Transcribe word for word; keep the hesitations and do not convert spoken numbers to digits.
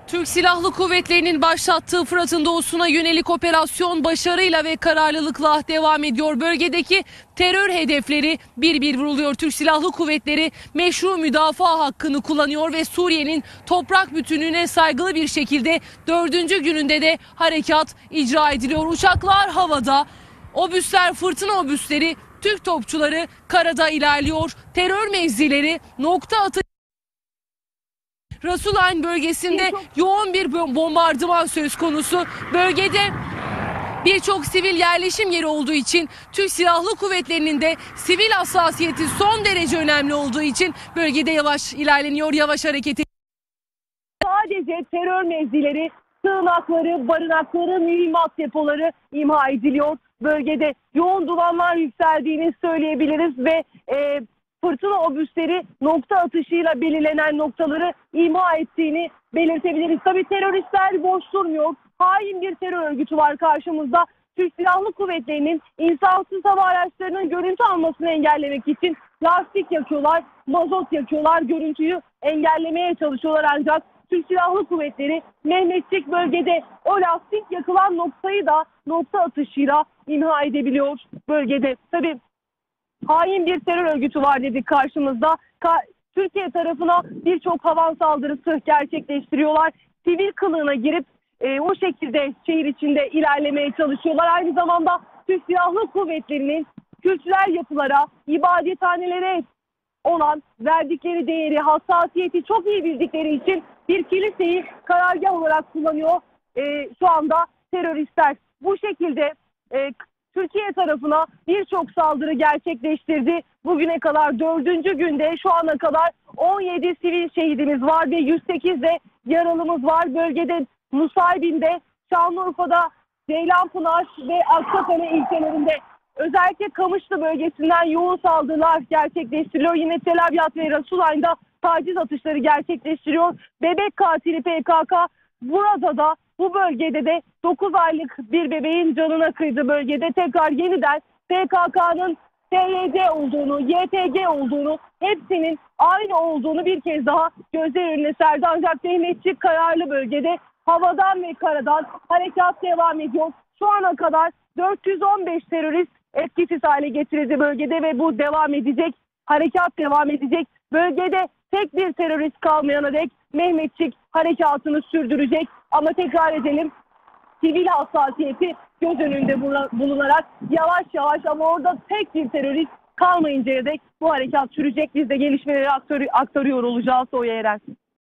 Türk Silahlı Kuvvetleri'nin başlattığı Fırat'ın doğusuna yönelik operasyon başarıyla ve kararlılıkla devam ediyor. Bölgedeki terör hedefleri bir bir vuruluyor. Türk Silahlı Kuvvetleri meşru müdafaa hakkını kullanıyor ve Suriye'nin toprak bütünlüğüne saygılı bir şekilde dördüncü gününde de harekat icra ediliyor. Uçaklar havada, obüsler, fırtına obüsleri, Türk topçuları karada ilerliyor. Terör mevzileri nokta atışı Rasulayn bölgesinde yoğun bir bombardıman söz konusu. Bölgede birçok sivil yerleşim yeri olduğu için Türk Silahlı Kuvvetleri'nin de sivil hassasiyeti son derece önemli olduğu için bölgede yavaş ilerleniyor, yavaş hareket. Sadece terör mevzileri, sığınakları, barınakları, mühimmat depoları imha ediliyor. Bölgede yoğun dumanlar yükseldiğini söyleyebiliriz ve e, fırtına obüsleri nokta atışıyla belirlenen noktaları imha ettiğini belirtebiliriz. Tabii teröristler boş durmuyor. Hain bir terör örgütü var karşımızda. Türk Silahlı Kuvvetleri'nin insansız hava araçlarının görüntü almasını engellemek için lastik yakıyorlar, mazot yakıyorlar, görüntüyü engellemeye çalışıyorlar ancak Türk Silahlı Kuvvetleri Mehmetçik bölgede o lastik yakılan noktayı da nokta atışıyla imha edebiliyor bölgede. Tabii hain bir terör örgütü var dedik karşımızda. Ka Türkiye tarafına birçok havan saldırısı gerçekleştiriyorlar. Sivil kılığına girip e, o şekilde şehir içinde ilerlemeye çalışıyorlar. Aynı zamanda Türk Silahlı Kuvvetleri'nin kültürel yapılara, ibadethanelere olan verdikleri değeri, hassasiyeti çok iyi bildikleri için bir kiliseyi karargah olarak kullanıyor e, şu anda teröristler. Bu şekilde e, Türkiye tarafına birçok saldırı gerçekleştirdi. Bugüne kadar dördüncü günde şu ana kadar on yedi sivil şehidimiz var ve yüz sekiz de yaralımız var. Bölgede Nusaybin'de, Şanlıurfa'da, Ceylanpınar ve Akçakale ilçelerinde özellikle Kamışlı bölgesinden yoğun saldırılar gerçekleştiriliyor. Yine Tel Abyad ve Rasulayn'da taciz atışları gerçekleştiriyor. Bebek katili P K K burada da bu bölgede de dokuz aylık bir bebeğin canına kıydı bölgede. Tekrar yeniden P K K'nın T Y C olduğunu, Y T G olduğunu, hepsinin aynı olduğunu bir kez daha gözler önüne serdi. Ancak Mehmetçik kararlı bölgede havadan ve karadan harekat devam ediyor. Şu ana kadar dört yüz on beş terörist etkisiz hale getirildi bölgede ve bu devam edecek. Harekat devam edecek. Bölgede tek bir terörist kalmayana dek Mehmetçik harekatını sürdürecek. Ama tekrar edelim, sivil hassasiyeti göz önünde bulunarak yavaş yavaş ama orada tek bir terörist kalmayıncaya dek bu harekat sürecek. Biz de gelişmeleri aktarıyor olacağız Oya Eren.